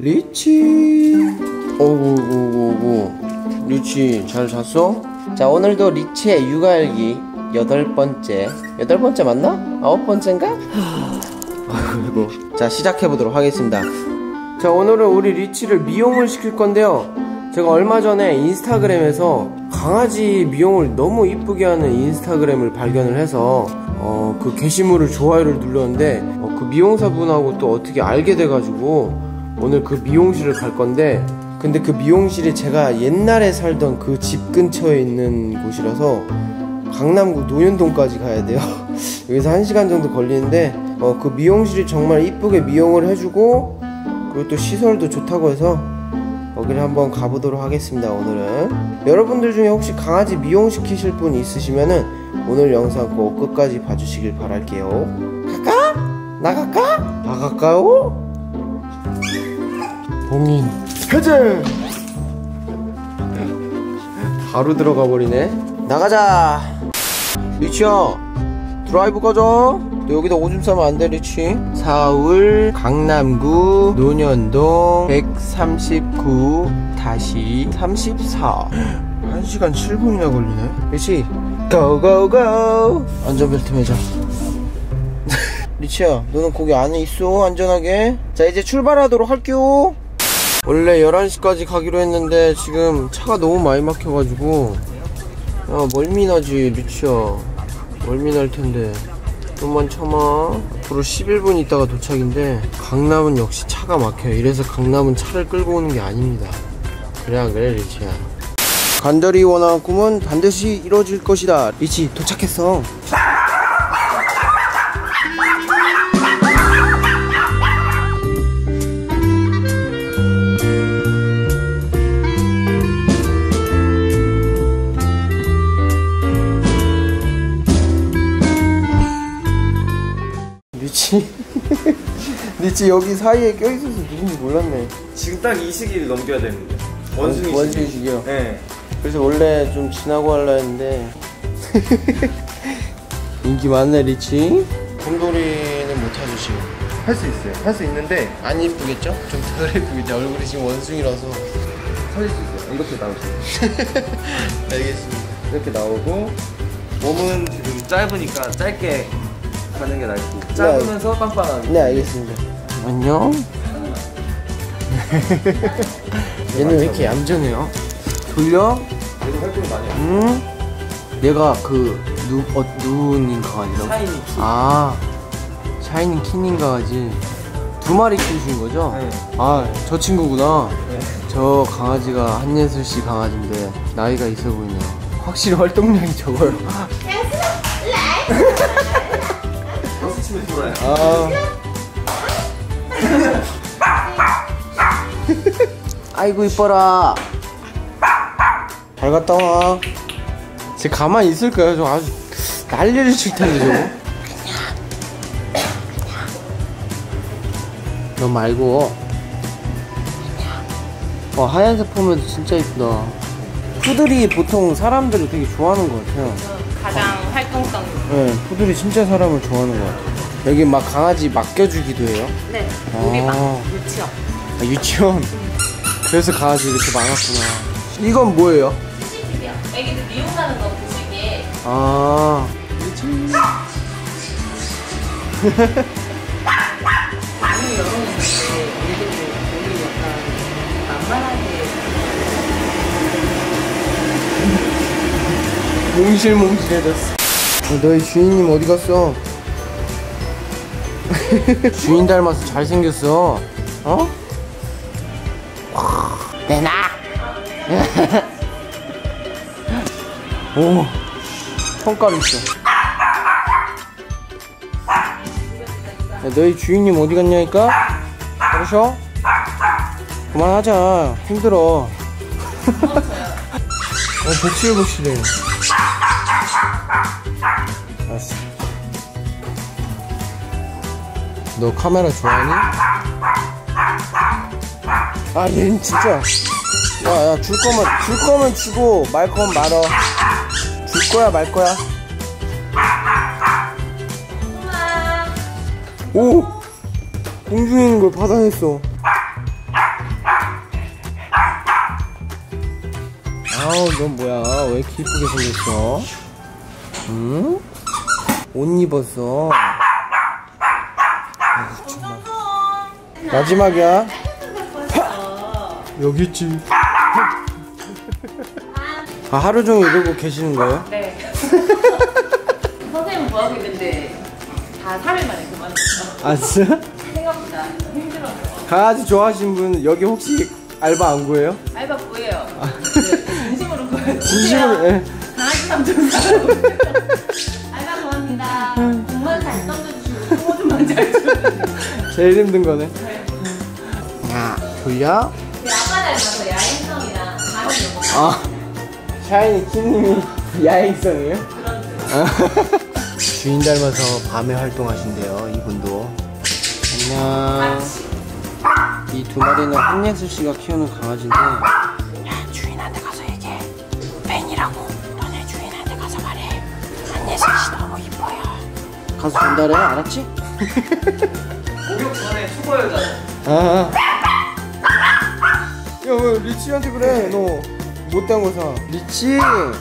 리치. 오구구구구. 리치 잘 잤어? 자, 오늘도 리치의 육아일기 8번째. 8번째 맞나? 9번째인가? 아이고. 자, 시작해보도록 하겠습니다. 자, 오늘은 우리 리치를 미용을 시킬 건데요. 제가 얼마 전에 인스타그램에서 강아지 미용을 너무 이쁘게 하는 인스타그램을 발견을 해서 그 게시물을 좋아요를 눌렀는데 그 미용사분하고 또 어떻게 알게 돼가지고 오늘 그 미용실을 갈 건데, 근데 그 미용실이 제가 옛날에 살던 그 집 근처에 있는 곳이라서 강남구 노현동까지 가야 돼요. 여기서 1시간 정도 걸리는데 그 미용실이 정말 이쁘게 미용을 해주고, 그리고 또 시설도 좋다고 해서 거기를 한번 가보도록 하겠습니다. 오늘은 여러분들 중에 혹시 강아지 미용시키실 분 있으시면은 오늘 영상 꼭 끝까지 봐주시길 바랄게요. 갈까? 나갈까? 나갈까요? 봉인 해제! 바로 들어가 버리네. 나가자. 리치야, 드라이브 가자. 너 여기다 오줌 싸면 안 돼, 리치. 서울 강남구 논현동 139-34. 1시간 7분이나 걸리네. 리치, 고고고. 안전벨트 매자. 리치야, 너는 거기 안에 있어. 안전하게. 자, 이제 출발하도록 할게요. 원래 11시까지 가기로 했는데 지금 차가 너무 많이 막혀가지고, 야, 멀미나지 리치야. 멀미날 텐데 좀만 참아. 앞으로 11분 있다가 도착인데 강남은 역시 차가 막혀요. 이래서 강남은 차를 끌고 오는 게 아닙니다. 그래 리치야. 간절히 원하는 꿈은 반드시 이루어질 것이다. 리치 도착했어. 리치 여기 사이에 껴있어서 누군지 몰랐네. 지금 딱 이 시기를 넘겨야 되는데. 원숭이 시기요? 네. 그래서 원래 좀 지나고 하려 했는데 인기 많네 리치. 곰돌이는 못 타주시고. 할 수 있어요. 할 수 있는데 안 이쁘겠죠? 좀 덜 이쁘겠죠? 얼굴이 지금 원숭이라서. 살릴 수 있어요. 이렇게 나올 수 있어요. 알겠습니다. 이렇게 나오고, 몸은 지금 짧으니까 짧게 가는 게 낫고, 짧으면서 빵빵하게. 네, 알겠습니다. 안녕. 얘는 왜 이렇게 얌전해요? 졸려? 얘도 활동을 많이 하고. 얘가 그 누운 강아지라고? 샤이니 키. 아, 샤이니 키닝 강아지 2마리 키우신 거죠? 네. 아, 저 친구구나. 네. 저 강아지가 한예슬씨 강아지인데 나이가 있어 보이네요. 확실히 활동량이 적어요. 박수 치면 돌아요. 아. 아이고 이뻐라. 잘 갔다 와. 쟤 가만히 있을까요? 저 아주 난리를 칠 텐데 저거. 너 말고. 하얀색 폼에도 진짜 이쁘다. 푸들이 보통 사람들을 되게 좋아하는 것 같아요. 가장 활동성. 네, 푸들이 진짜 사람을 좋아하는 것 같아요. 여기 막 강아지 맡겨주기도 해요? 네, 놀이방, 유치원. 아, 유치원? 그래서 강아지 이렇게 많았구나. 이건 뭐예요? 시식이요. 애기들 미용하는 거 보시기에. 아. 많이 열어놓는데 애기들 몸이 약간 만만하게. 몽실몽실해졌어. 너희 주인님 어디 갔어? 주인 닮아서 잘생겼어. 어? 내놔. 오, 성깔 있어. 야, 너희 주인님 어디 갔냐니까? 그러셔? 그만하자. 힘들어. 복실복실해. 알았어. 너 카메라 좋아하니? 아, 얘는 진짜. 야, 줄 거면 주고, 말 거면 말어. 줄 거야, 말 거야. 오! 공중에 있는 걸 받아냈어. 넌 뭐야? 왜 이렇게 이쁘게 생겼어? 응? 옷 입었어. 아이고, 정말. 마지막이야. 여기 있지. 아, 하루 종일 이러고 계시는 거예요? 네. 선생님 뭐하고 있는데 다 3일 만에 그만했어. 아, 진짜? 생각보다 힘들어서. 강아지 좋아하시는 분 여기 혹시 알바 안 구해요? 알바 구해요. 네, 진심으로 구해요. 진심으로, 예. 강아지 삼촌사라고. 알바 구합니다. 공만 잘 던져주시고 소모 좀만 잘 주세요. 제일 힘든 거네. 야, 졸려? 그 아빠 닮아서 야행성이랑 가면 요거 아, 샤이니 키님이 야행성이에요? 주인 닮아서 밤에 활동하신대요, 이분도. 안녕. 이 두 마리는 한예슬 씨가 키우는 강아지인데, 야, 주인한테 가서 얘기해. 팬이라고. 너네 주인한테 가서 말해. 한예슬 씨 너무 이뻐요. 가서 전달해, 알았지? 목욕 전에 수거해잖아. 아. 야, 왜 리치한테 그래? 너 못된 거 사. 리치.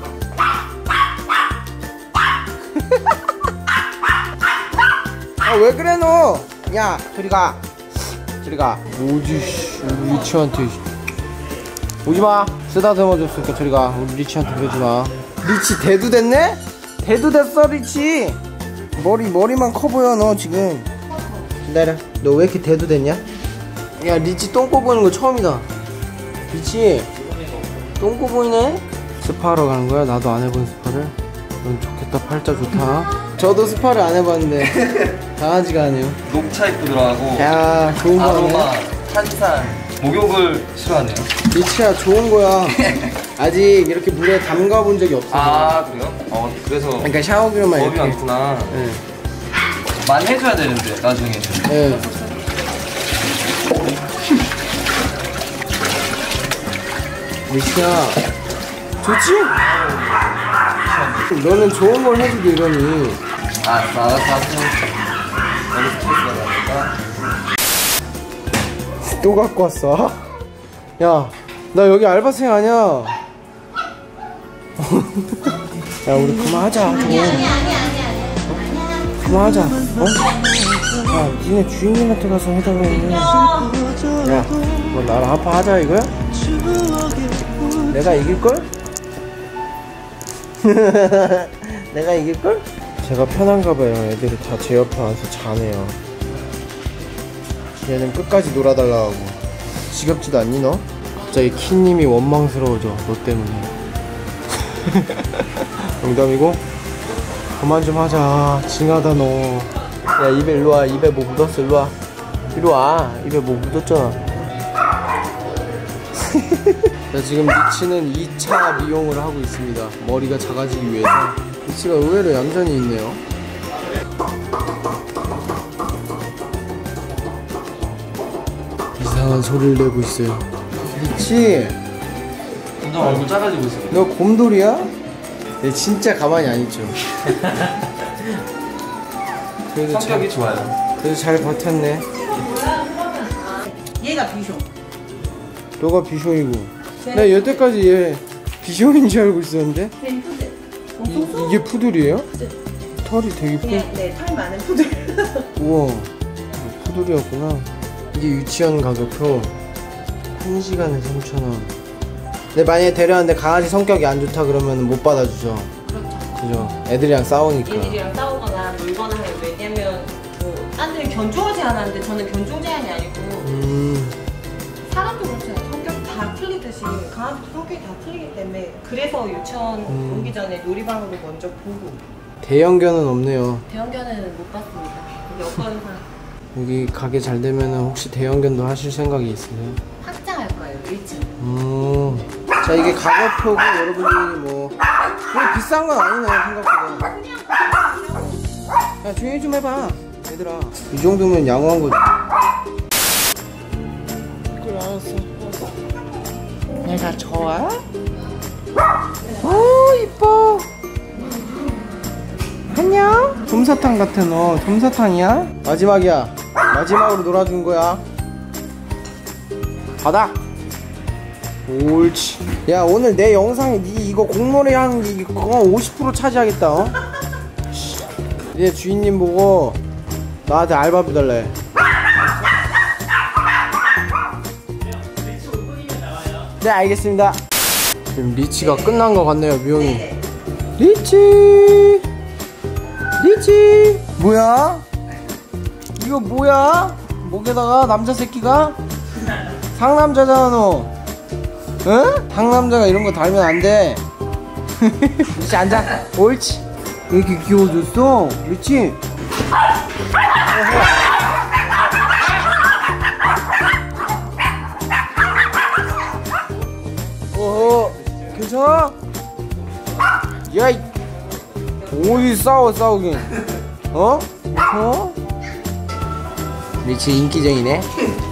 아, 왜 그래 너? 야, 저리 가. 저리 가. 뭐지? 씨, 우리 리치한테. 오지 마. 쓰다듬어 줬으니까 저리 가. 우리 리치한테 그러지 마. 리치 대두 됐네? 대두 됐어, 리치. 머리만 커 보여 너 지금. 기다려. 너 왜 이렇게 대두 됐냐? 야, 리치 똥꼬 보이는 거 처음이다. 리치 똥꼬 보이네? 스파하러 가는 거야? 나도 안 해본 스파를. 넌 좋겠다. 팔자 좋다. 저도 스파를 안 해봤는데 강아지가 하네요. 녹차 입고 들어가고 야, 좋은 아로마, 거네. 탄산, 목욕을 싫어하네요. 리치야, 좋은 거야. 아직 이렇게 물에 담가 본 적이 없어. 아 그래요? 그래서 그러니까 샤워기로만 겁이 이렇게. 많구나. 네. 많이 해줘야 되는데 나중에는. 네. 리치야, 좋지? 너는 좋은 걸 해주고 이러니. 알았어. 너무 스트레스가 나니까. 또 갖고 왔어? 야, 나 여기 알바생 아니야. 야, 우리 그만하자. 아니야. 그만하자. 어? 야, 니네 주인님한테 가서 해달라고 해. 야, 뭐 나랑 한판 하자 이거야? 내가 이길걸? 내가 이길걸? 제가 편한가봐요. 애들이 다 제 옆에 와서 자네요. 얘는 끝까지 놀아달라고 하고. 지겹지도 않니 너? 갑자기 키님이 원망스러워져 너 때문에. 농담이고? 그만 좀 하자. 징하다 너. 야, 입에 일로와. 입에 뭐 묻었어. 일로와. 일로와. 입에 뭐 묻었잖아. 자, 지금 리치는 2차 미용을 하고 있습니다. 머리가 작아지기 위해서. 리치가 의외로 얌전히 있네요. 이상한 소리를 내고 있어요. 리치, 점점 얼굴 작아지고 있어. 너 곰돌이야? 네, 진짜 가만히 안 있죠. 그래도 성격이 좋아요. 그래도 잘 버텼네. 얘가 비숑. 너가 비숑이고. 나 여태까지 얘 비숑인 줄 알고 있었는데. 네, 푸들. 이게 푸들이에요? 털이 되게 푸. 네, 털 많은 푸들. 우와, 푸들이었구나. 이게 유치원 가격표 1시간에 3,000원. 근데 만약에 데려왔는데 강아지 성격이 안 좋다 그러면 못 받아주죠. 그렇죠. 그죠? 애들이랑 싸우니까. 얘들이랑 싸우거나 놀거나 하면, 왜냐면 뭐 딴 데는 견종을 제한하는데 저는 견종 제한이 아니고 사람도 그렇잖아요. 성격 다 틀리듯이 강아지도 성격이 다 틀리기 때문에, 그래서 유치원 오기 전에 놀이방으로 먼저 보고. 대형견은 없네요. 대형견은 못 봤습니다. 여건상 여기 가게 잘 되면은 혹시 대형견도 하실 생각이 있으세요? 확장할 거예요. 1층. 자, 이게 가격표고 여러분들이 뭐 그게 비싼 건 아니네요 생각보다. 야, 조용히 좀 해봐 얘들아. 이 정도면 양호한 거지. 그래, 알았어. 내가 좋아? 오, 이뻐. 안녕. 솜사탕 같아. 너 솜사탕이야? 마지막이야. 마지막으로 놀아준 거야. 받아. 옳지. 야 오늘 내 영상에 니 이거 공모래 하는 게 이거 50% 차지하겠다. 어? 내 주인님 보고 나한테 알바비 달래. 네 알겠습니다. 지금 리치가 끝난 것 같네요. 미용이. 리치 뭐야? 이거 뭐야? 목에다가 남자 새끼가? 상남자잖아 너. 응? 상남자가 이런 거 달면 안 돼. 리치 앉아. 옳지. 왜 이렇게 귀여워졌어? 리치. 어허. 괜찮아? 야이. 어디 싸우긴. 어? 어? 리치 인기쟁이네.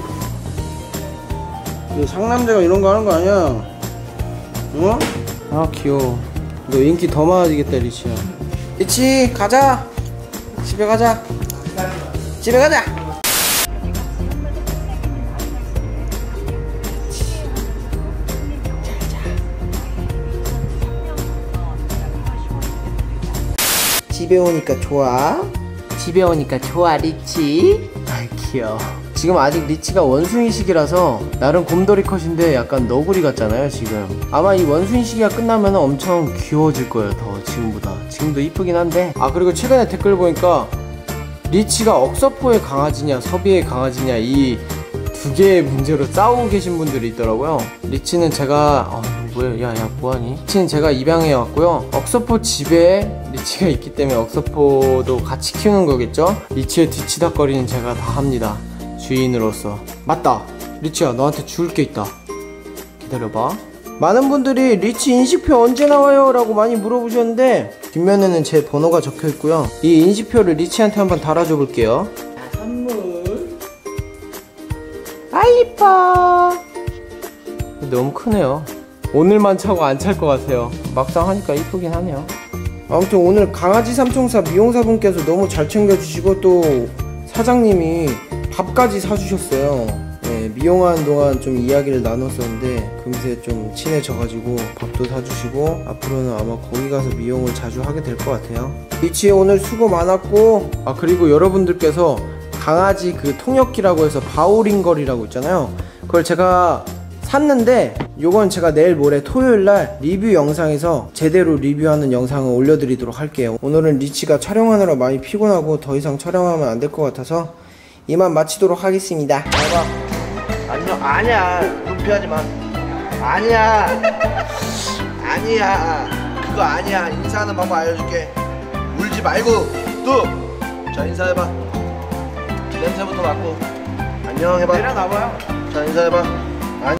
상남자가 이런 거 하는 거 아니야? 어? 아 귀여워. 너 인기 더 많아지겠다 리치야. 리치 가자. 집에 가자. 집에 가자. 집에 오니까 좋아. 집에 오니까 좋아 리치. 아 귀여워. 지금 아직 리치가 원숭이 시기라서 나름 곰돌이 컷인데 약간 너구리 같잖아요 지금. 아마 이 원숭이 시기가 끝나면 엄청 귀여워질 거예요 더 지금보다. 지금도 이쁘긴 한데. 아 그리고 최근에 댓글 보니까 리치가 억서포의 강아지냐 섭이의 강아지냐 이 두 개의 문제로 싸우고 계신 분들이 있더라고요. 리치는 제가 뭐야 야야 뭐하니? 리치는 제가 입양해 왔고요. 억서포 집에 리치가 있기 때문에 억서포도 같이 키우는 거겠죠? 리치의 뒤치다거리는 제가 다 합니다. 주인으로서. 맞다 리치야 너한테 줄 게 있다. 기다려봐. 많은 분들이 리치 인식표 언제 나와요? 라고 많이 물어보셨는데 뒷면에는 제 번호가 적혀있고요. 이 인식표를 리치한테 한번 달아줘 볼게요. 자, 선물. 아 이뻐. 너무 크네요. 오늘만 차고 안 찰 것 같아요. 막상 하니까 이쁘긴 하네요. 아무튼 오늘 강아지 삼총사 미용사분께서 너무 잘 챙겨주시고 또 사장님이 밥까지 사주셨어요. 네, 미용하는 동안 좀 이야기를 나눴었는데 금세 좀 친해져가지고 밥도 사주시고 앞으로는 아마 거기 가서 미용을 자주 하게 될 것 같아요. 리치 오늘 수고 많았고. 아 그리고 여러분들께서 강아지 그 통역기라고 해서 바오링걸이라고 있잖아요. 그걸 제가 샀는데 요건 제가 내일 모레 토요일날 리뷰 영상에서 제대로 리뷰하는 영상을 올려드리도록 할게요. 오늘은 리치가 촬영하느라 많이 피곤하고 더 이상 촬영하면 안 될 것 같아서 이만 마치도록 하겠습니다. 안녕. 아니야 눈피하지 마. 아니야 그거 아니야. 인사하는 방법 알려줄게. 울지 말고 자 인사해봐. 냄새부터 맡고 안녕 해봐. 내려놔봐요. 자 인사해봐.